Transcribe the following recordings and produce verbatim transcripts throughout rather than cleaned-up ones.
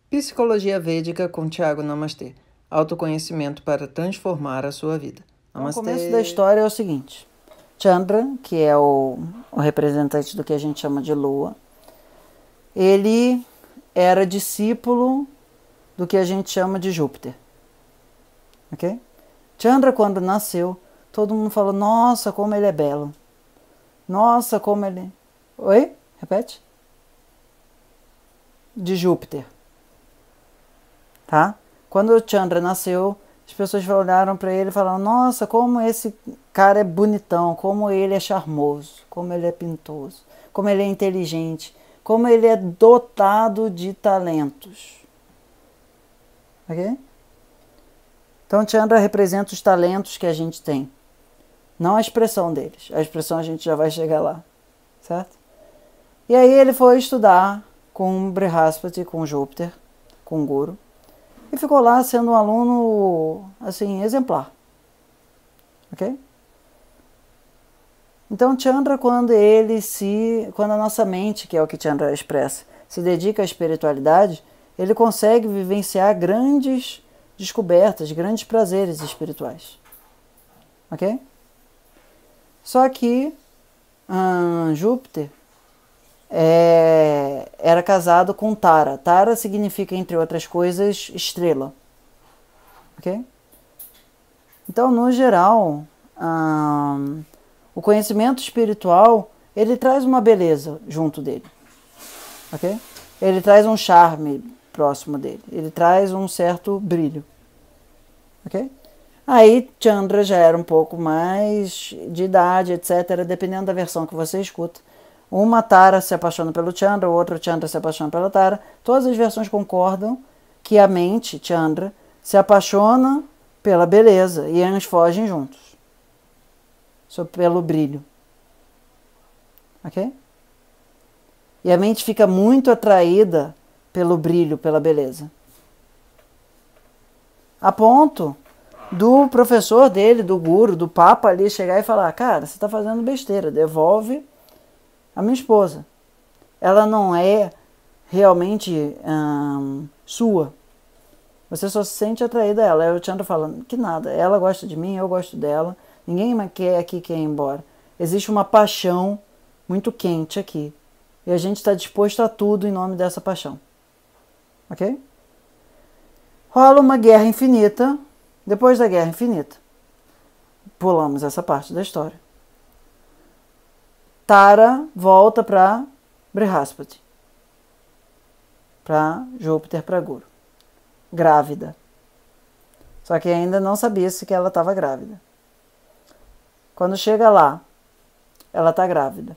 Psicologia Védica com Tiago Namastê. Autoconhecimento para transformar a sua vida. Namastê. O começo da história é o seguinte. Chandra, que é o, o representante do que a gente chama de lua, ele era discípulo do que a gente chama de Júpiter. Ok? Chandra, quando nasceu, todo mundo falou, nossa, como ele é belo. Nossa, como ele... Oi? Repete? De Júpiter. Tá? Quando o Chandra nasceu, as pessoas olharam para ele e falaram, nossa, como esse cara é bonitão, como ele é charmoso, como ele é pintoso, como ele é inteligente, como ele é dotado de talentos. Ok? Então, Chandra representa os talentos que a gente tem. Não a expressão deles. A expressão a gente já vai chegar lá. Certo? E aí ele foi estudar com Brihaspati, com Júpiter, com Guru. E ficou lá sendo um aluno, assim, exemplar. Ok? Então, Chandra, quando ele se... Quando a nossa mente, que é o que Chandra expressa, se dedica à espiritualidade, ele consegue vivenciar grandes descobertas, grandes prazeres espirituais. Ok? Só que hum, Júpiter é, era casado com Tara. Tara significa, entre outras coisas, estrela. Ok? Então, no geral, hum, o conhecimento espiritual, ele traz uma beleza junto dele. Ok? Ele traz um charme próximo dele. Ele traz um certo brilho. Ok? Aí Chandra já era um pouco mais de idade, etcétera. Dependendo da versão que você escuta. Uma Tara se apaixona pelo Chandra, o outro Chandra se apaixona pela Tara. Todas as versões concordam que a mente, Chandra, se apaixona pela beleza e eles fogem juntos. Só pelo brilho. Ok? E a mente fica muito atraída pelo brilho, pela beleza. A ponto do professor dele, do guru, do papa ali, chegar e falar, cara, você está fazendo besteira, devolve a minha esposa. Ela não é realmente hum, sua. Você só se sente atraída a ela. Aí o Chandra falando que nada, ela gosta de mim, eu gosto dela, ninguém quer aqui quer ir embora. Existe uma paixão muito quente aqui. E a gente está disposto a tudo em nome dessa paixão. Ok? Rola uma guerra infinita. Depois da guerra infinita, pulamos essa parte da história. Tara volta para Brihaspati. Para Júpiter, para Guru. Grávida. Só que ainda não sabia se que ela estava grávida. Quando chega lá, ela está grávida.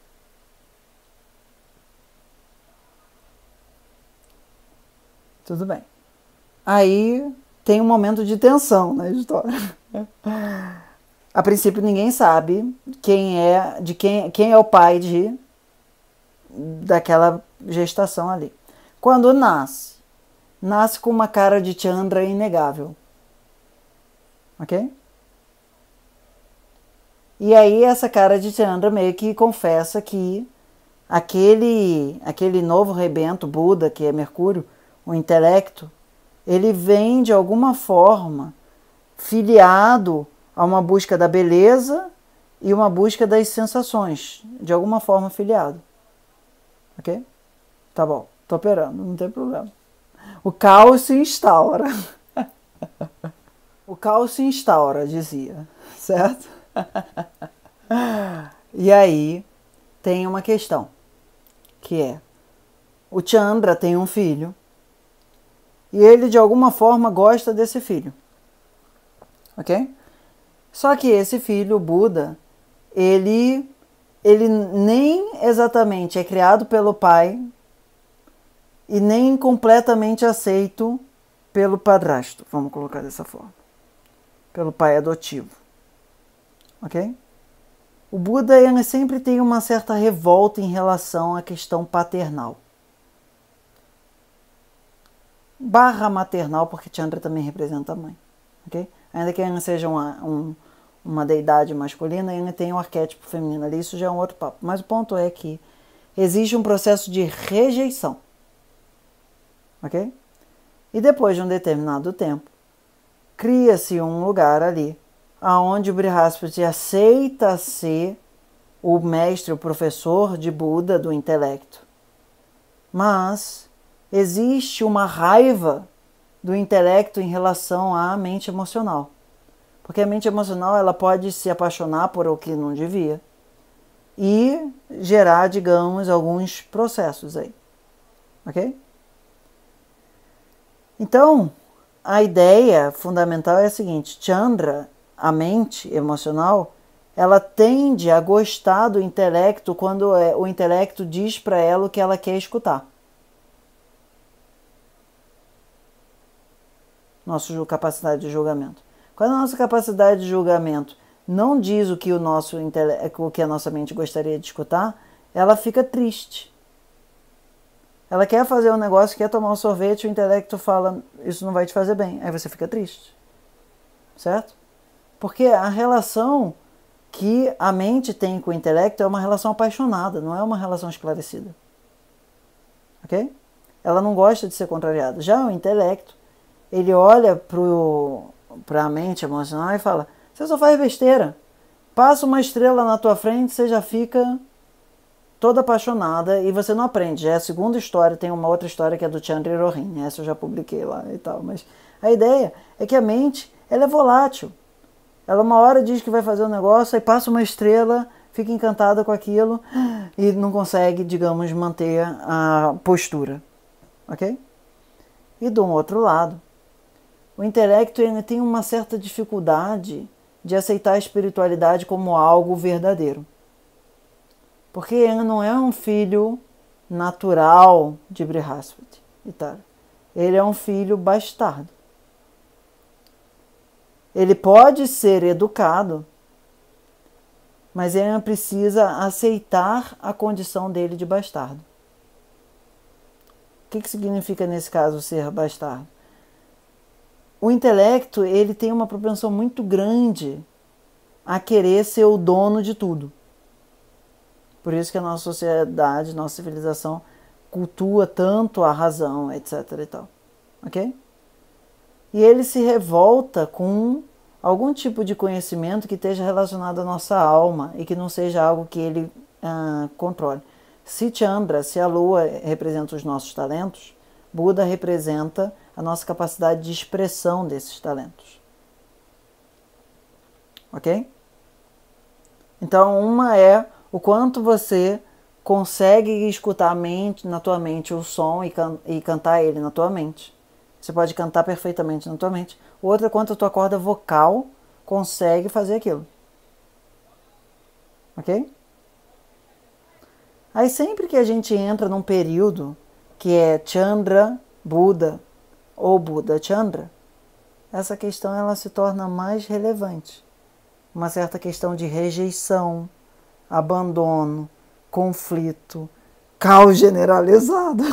Tudo bem. Aí tem um momento de tensão na história. A princípio ninguém sabe quem é, de quem, quem é o pai de daquela gestação ali. Quando nasce, nasce com uma cara de Chandra inegável. Ok? E aí essa cara de Chandra meio que confessa que aquele, aquele novo rebento, Buda, que é Mercúrio, o intelecto, ele vem de alguma forma filiado a uma busca da beleza e uma busca das sensações, de alguma forma filiado. Ok? Tá bom, tô operando, não tem problema. O caos se instaura. O caos se instaura, dizia, certo? E aí tem uma questão, que é, o Chandra tem um filho, e ele, de alguma forma, gosta desse filho. Ok? Só que esse filho, o Buda, ele, ele nem exatamente é criado pelo pai e nem completamente aceito pelo padrasto, vamos colocar dessa forma. Pelo pai adotivo. Ok? O Buda ele sempre tem uma certa revolta em relação à questão paternal. Barra maternal, porque Chandra também representa a mãe. Okay? Ainda que ainda seja uma, um, uma deidade masculina, ainda tem um arquétipo feminino ali, isso já é um outro papo. Mas o ponto é que existe um processo de rejeição. ok? E depois de um determinado tempo, cria-se um lugar ali, onde o Brihaspati aceita ser o mestre, o professor de Buda do intelecto. Mas existe uma raiva do intelecto em relação à mente emocional. Porque a mente emocional ela pode se apaixonar por o que não devia e gerar, digamos, alguns processos aí. Ok? Então, a ideia fundamental é a seguinte: Chandra, a mente emocional, ela tende a gostar do intelecto quando o intelecto diz para ela o que ela quer escutar. Nossa capacidade de julgamento. Quando a nossa capacidade de julgamento não diz o que, o nosso, o que a nossa mente gostaria de escutar, ela fica triste. Ela quer fazer um negócio, quer tomar um sorvete, o intelecto fala, isso não vai te fazer bem. Aí você fica triste. Certo? Porque a relação que a mente tem com o intelecto é uma relação apaixonada, não é uma relação esclarecida. Ok? Ela não gosta de ser contrariada. Já o intelecto, ele olha para a mente emocional e fala, você só faz besteira. Passa uma estrela na tua frente, você já fica toda apaixonada e você não aprende. Já é a segunda história, tem uma outra história que é do Chandra Rohin, essa eu já publiquei lá e tal. Mas a ideia é que a mente, ela é volátil. Ela uma hora diz que vai fazer um negócio, aí passa uma estrela, fica encantada com aquilo e não consegue, digamos, manter a postura. Ok? E do outro lado, o intelecto ele tem uma certa dificuldade de aceitar a espiritualidade como algo verdadeiro. Porque ele não é um filho natural de Brihaspati. Ele é um filho bastardo. Ele pode ser educado, mas ele precisa aceitar a condição dele de bastardo. O que, que significa nesse caso ser bastardo? O intelecto ele tem uma propensão muito grande a querer ser o dono de tudo. Por isso que a nossa sociedade, nossa civilização cultua tanto a razão, etc e tal. Ok? E ele se revolta com algum tipo de conhecimento que esteja relacionado à nossa alma e que não seja algo que ele ah, controle. Se Chandra, se a lua representa os nossos talentos, Buda representa a nossa capacidade de expressão desses talentos. Ok? Então, uma é o quanto você consegue escutar a mente, na tua mente o som e, can e cantar ele na tua mente. Você pode cantar perfeitamente na tua mente. O outro é quanto a tua corda vocal consegue fazer aquilo. Ok? Aí sempre que a gente entra num período que é Chandra Buda ou Buda Chandra, essa questão ela se torna mais relevante. Uma certa questão de rejeição, abandono, conflito, caos generalizado.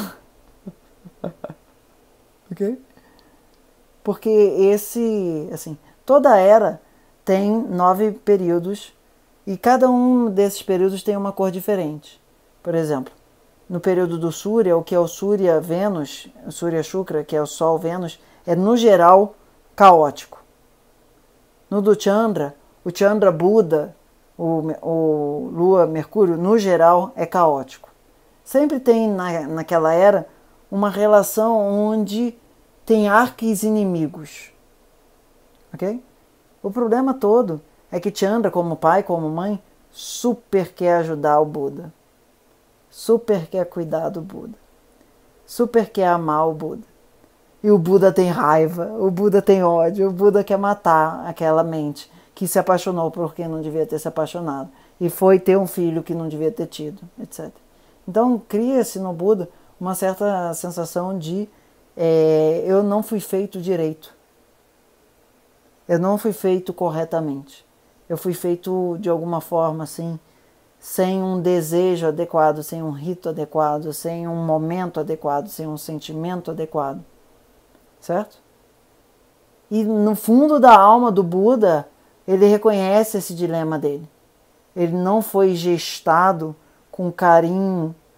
Ok? Porque esse, assim, toda era tem nove períodos e cada um desses períodos tem uma cor diferente. Por exemplo, no período do Surya, o que é o Surya Vênus, o Surya Shukra, que é o Sol Vênus, é no geral caótico. No do Chandra, o Chandra Buda, o, o Lua Mercúrio, no geral é caótico. Sempre tem na, naquela era uma relação onde tem arques inimigos. Ok? O problema todo é que Chandra, como pai, como mãe, super quer ajudar o Buda. Super quer cuidar do Buda. Super quer amar o Buda. E o Buda tem raiva, o Buda tem ódio, o Buda quer matar aquela mente que se apaixonou por quem não devia ter se apaixonado e foi ter um filho que não devia ter tido, etcétera. Então cria-se no Buda uma certa sensação de é, eu não fui feito direito. Eu não fui feito corretamente. Eu fui feito de alguma forma assim, sem um desejo adequado, sem um rito adequado, sem um momento adequado, sem um sentimento adequado. Certo? E no fundo da alma do Buda, ele reconhece esse dilema dele. Ele não foi gestado com carinho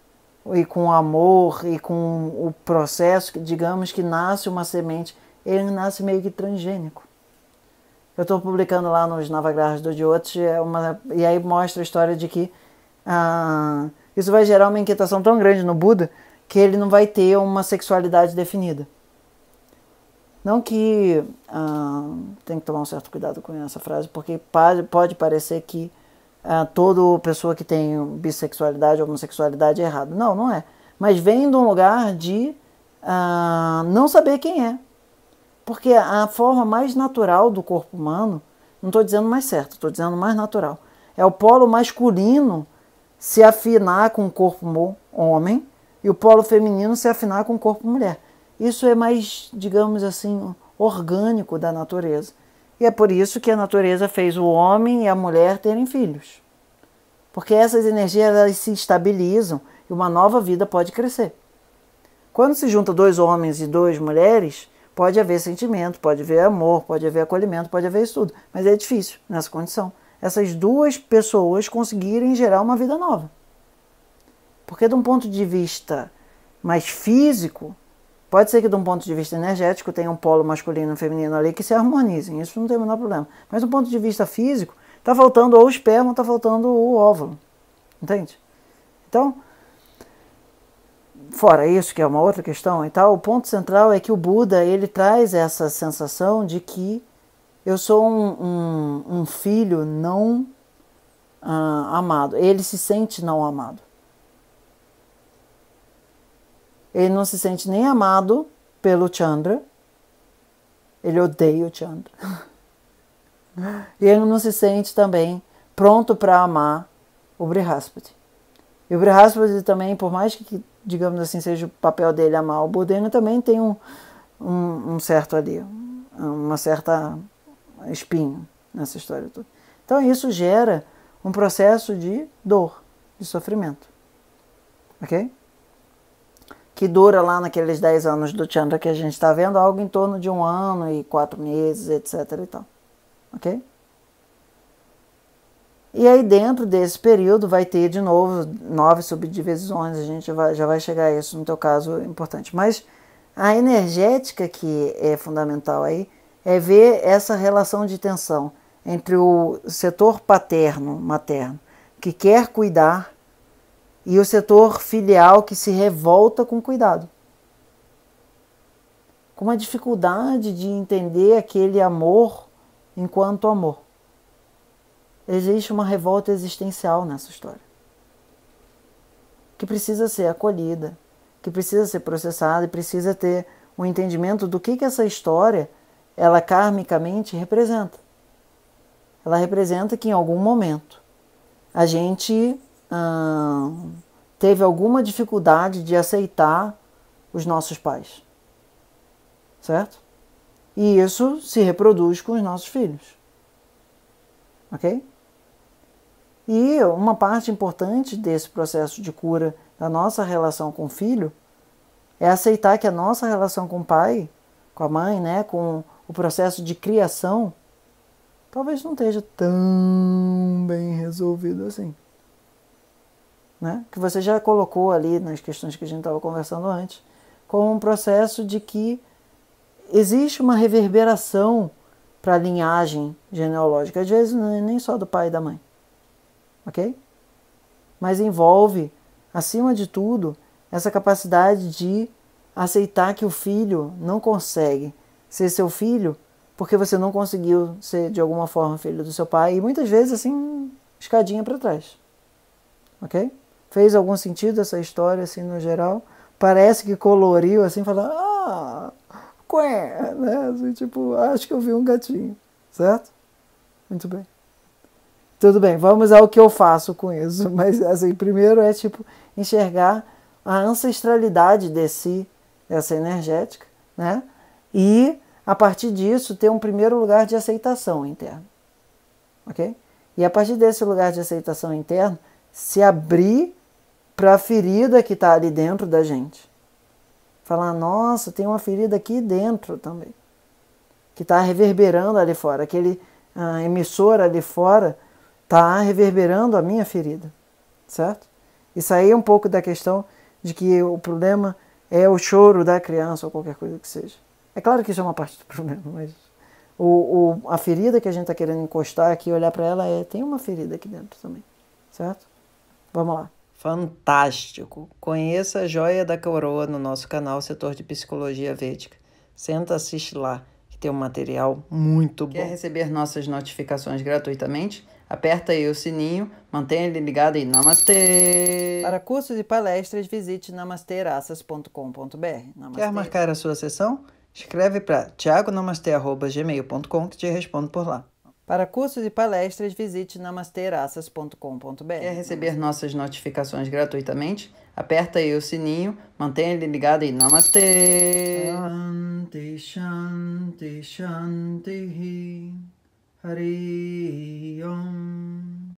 e com amor e com o processo, digamos que nasce uma semente, ele nasce meio que transgênico. Eu estou publicando lá nos Navagrahas do Jyoti, é uma, e aí mostra a história de que ah, isso vai gerar uma inquietação tão grande no Buda que ele não vai ter uma sexualidade definida. Não que ah, tem que tomar um certo cuidado com essa frase, porque pode, pode parecer que ah, toda pessoa que tem bissexualidade ou homossexualidade é errado. Não, não é. Mas vem de um lugar de ah, não saber quem é. Porque a forma mais natural do corpo humano, não estou dizendo mais certo, estou dizendo mais natural, é o polo masculino se afinar com o corpo homem e o polo feminino se afinar com o corpo mulher. Isso é mais, digamos assim, orgânico da natureza. E é por isso que a natureza fez o homem e a mulher terem filhos. Porque essas energias elas se estabilizam e uma nova vida pode crescer. Quando se junta dois homens e duas mulheres, pode haver sentimento, pode haver amor, pode haver acolhimento, pode haver isso tudo. Mas é difícil nessa condição. Essas duas pessoas conseguirem gerar uma vida nova. Porque de um ponto de vista mais físico, pode ser que de um ponto de vista energético tenha um polo masculino e feminino ali que se harmonizem, isso não tem o menor problema. Mas do ponto de vista físico, está faltando ou o esperma, está faltando o óvulo. Entende? Então, fora isso, que é uma outra questão e tal, o ponto central é que o Buda, ele traz essa sensação de que eu sou um, um, um filho não ah, amado. Ele se sente não amado. Ele não se sente nem amado pelo Chandra. Ele odeia o Chandra. E ele não se sente também pronto para amar o Brihaspati. E o Brihaspati também, por mais que, digamos assim, seja o papel dele amar o Buda, ele também tem um, um, um certo ali, uma certa espinho nessa história toda. Então isso gera um processo de dor, de sofrimento. Ok? Que dura lá naqueles dez anos do Chandra que a gente está vendo, algo em torno de um ano e quatro meses, etc e tal. Ok? E aí dentro desse período vai ter de novo nove subdivisões, a gente vai, já vai chegar a isso no teu caso importante. Mas a energética que é fundamental aí é ver essa relação de tensão entre o setor paterno, materno, que quer cuidar, e o setor filial que se revolta com cuidado. Com uma dificuldade de entender aquele amor enquanto amor. Existe uma revolta existencial nessa história. Que precisa ser acolhida, que precisa ser processada e precisa ter um entendimento do que, que essa história, ela karmicamente representa. Ela representa que em algum momento a gente hum, teve alguma dificuldade de aceitar os nossos pais. Certo? E isso se reproduz com os nossos filhos. Ok? E uma parte importante desse processo de cura da nossa relação com o filho é aceitar que a nossa relação com o pai, com a mãe, né, com o processo de criação, talvez não esteja tão bem resolvido assim. Né? Que você já colocou ali nas questões que a gente estava conversando antes, como um processo de que existe uma reverberação para a linhagem genealógica, às vezes nem só do pai e da mãe. Ok? Mas envolve, acima de tudo, essa capacidade de aceitar que o filho não consegue ser seu filho porque você não conseguiu ser, de alguma forma, filho do seu pai. E muitas vezes, assim, escadinha para trás. Ok? Fez algum sentido essa história, assim, no geral? Parece que coloriu, assim, falando, ah, quê, né? Assim, tipo, acho que eu vi um gatinho. Certo? Muito bem. Tudo bem, vamos ao que eu faço com isso. Mas, assim, primeiro é, tipo, enxergar a ancestralidade desse, dessa energética, né? E, a partir disso, ter um primeiro lugar de aceitação interna. Ok? E, a partir desse lugar de aceitação interna, se abrir para a ferida que está ali dentro da gente. Falar, nossa, tem uma ferida aqui dentro também. Que está reverberando ali fora. Aquele ah, emissor ali fora está reverberando a minha ferida, certo? E sair um pouco da questão de que o problema é o choro da criança ou qualquer coisa que seja. É claro que isso é uma parte do problema, mas o, o, a ferida que a gente está querendo encostar aqui e olhar para ela é, tem uma ferida aqui dentro também, certo? Vamos lá. Fantástico! Conheça a Joia da Coroa no nosso canal Setor de Psicologia Védica. Senta, assiste lá, que tem um material muito bom. Quer receber nossas notificações gratuitamente? Aperta aí o sininho, mantenha ele ligado e namastê! Para cursos e palestras, visite namasteraças ponto com ponto br. Quer marcar a sua sessão? Escreve para thiago namastê arroba gmail ponto com que te respondo por lá. Para cursos e palestras, visite namasteraças ponto com ponto br. Quer receber nossas notificações gratuitamente? Aperta aí o sininho, mantenha ele ligado e namastê! Shanti, Shanti, Shanti, Hari Om.